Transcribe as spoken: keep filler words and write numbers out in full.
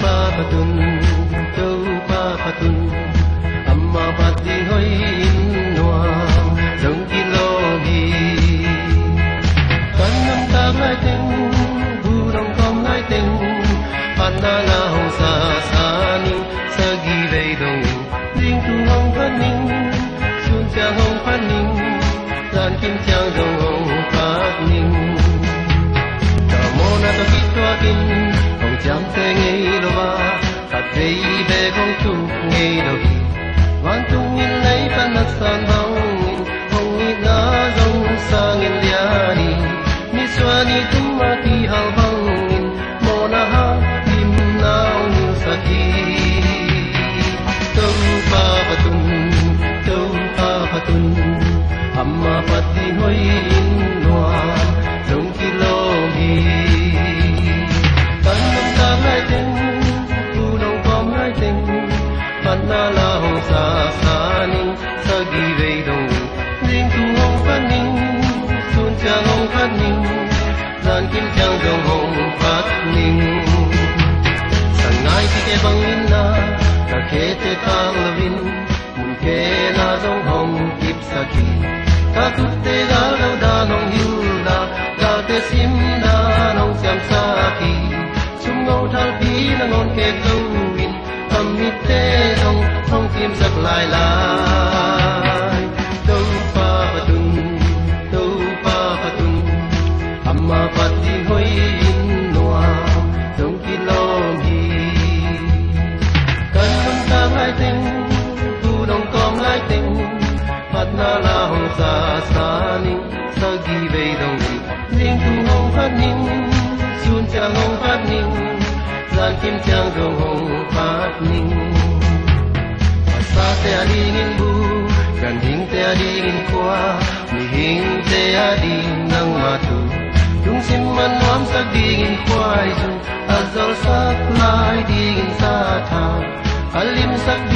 papatun tau papatun amma pati hoi inwa dong kilogi kanam ta lai ting bu dong kom lai ting panna la hong sa sa ning sa gi vei dong ding tu hong phan ning sun cha hong phan ning dan kim chang dong hong phat ning ta mo na to ki twa kin hong chang te ngei lo ba ta vei ve hong tu ngei lo ki wan tu ngin lai pan na san hong hong ni na dong sang in lia ni ni swa ni tu ma ki hal hong in mo na ha kim nao ni sa ki tau pa patun tau pa patun amma pati hoi in noa dong ki lo hi tan nam ta lai ting tu dong kom lai ting pan na la hong sa sa ning sa gi vei dong ding tu hong phan ning sun cha hong phan ning dan kim chang dong hong phat ning san ngai ti ke bang in na ka ke te tang lovin mun ke na dong hong kip sa ki ta tu te ga lo da nong yu da ga te sim na nong siam sa ki sum ngau thal pi na ngon ke lo win tam mi te dong hong kim sak lai lai tau pa patun tau pa patun amma pati hoi in noa dong ki lo hi kan nam ta lai ting tu dong kom lai ting pat na la hong sa sa ning sa gi vei dong ki ding tu hong phat ning sun cha hong phat ning dan kim chang dong hong phat ning sa te ading in bu kan hing te ading in kwa mi hing te ading nang matu dung sim man nuam sak ding in kwai su azal sak lai ding in sa tha alim sak